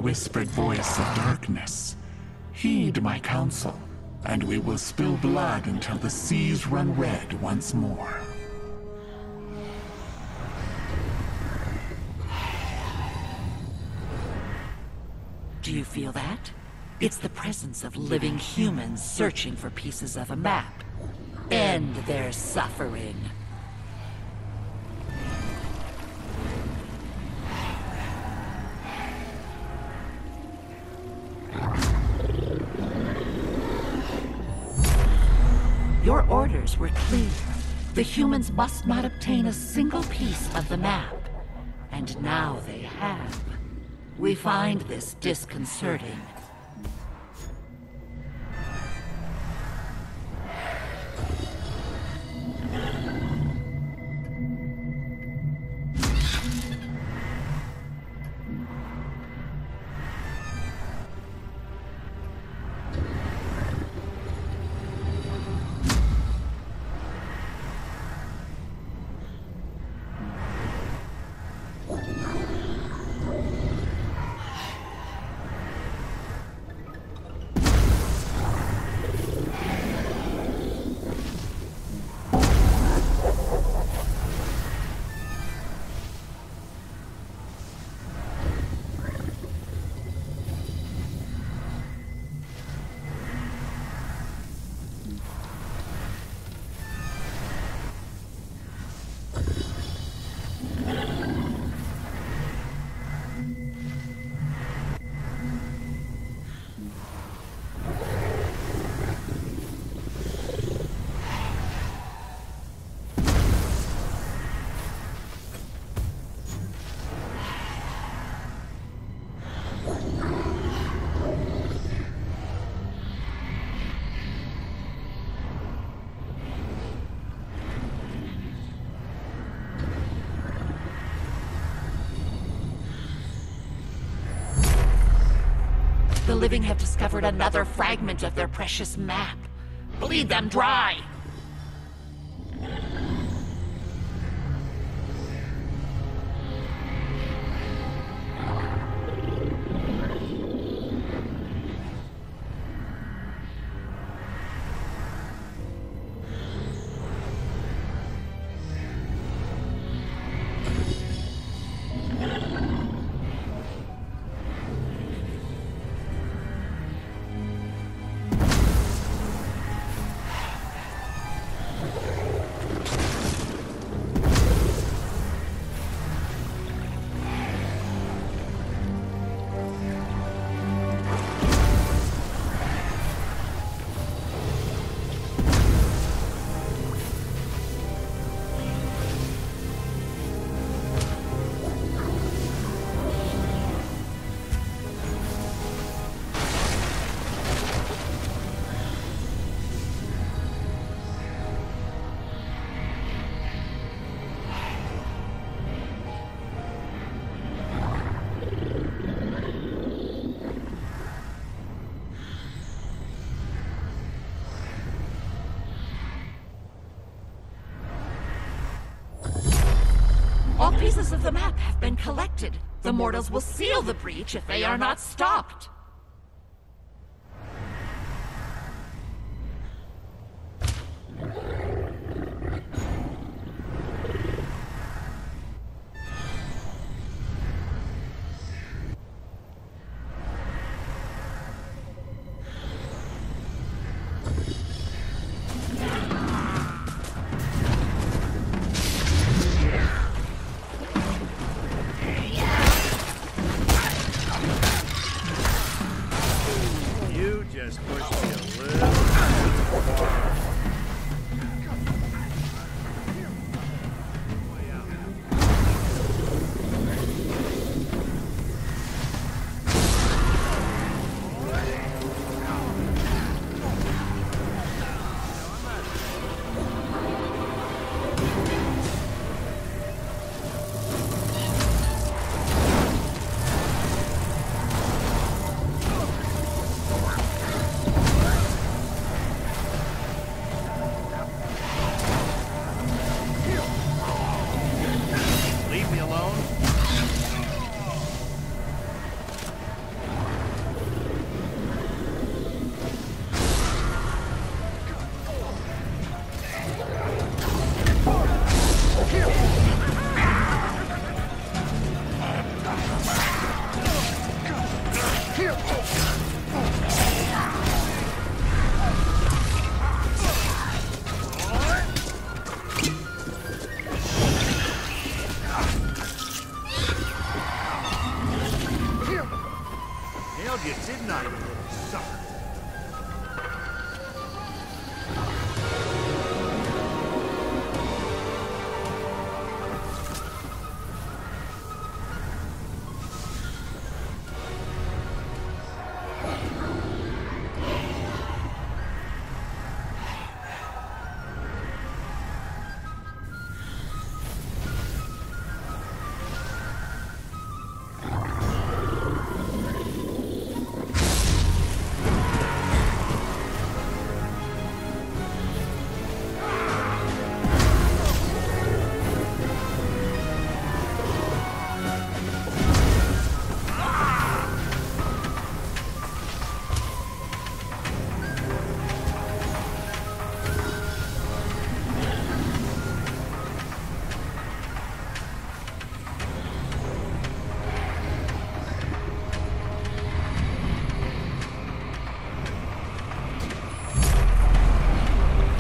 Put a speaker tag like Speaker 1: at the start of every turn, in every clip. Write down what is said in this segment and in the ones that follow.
Speaker 1: whispered voice of darkness. Heed my counsel, and we will spill blood until the seas run red once more.
Speaker 2: Do you feel that? It's the presence of living humans searching for pieces of a map. End their suffering. Your orders were clear. The humans must not obtain a single piece of the map. And now they have. We find this disconcerting. The living have discovered another fragment of their precious map. Bleed them dry! All pieces of the map have been collected. The mortals will seal the breach if they are not stopped.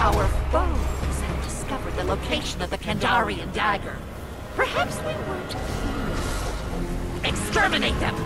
Speaker 2: Our foes have discovered the location of the Kandarian dagger. Perhaps we weren't. Exterminate them!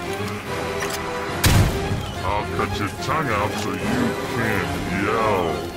Speaker 3: Cut your tongue out so you can't yell.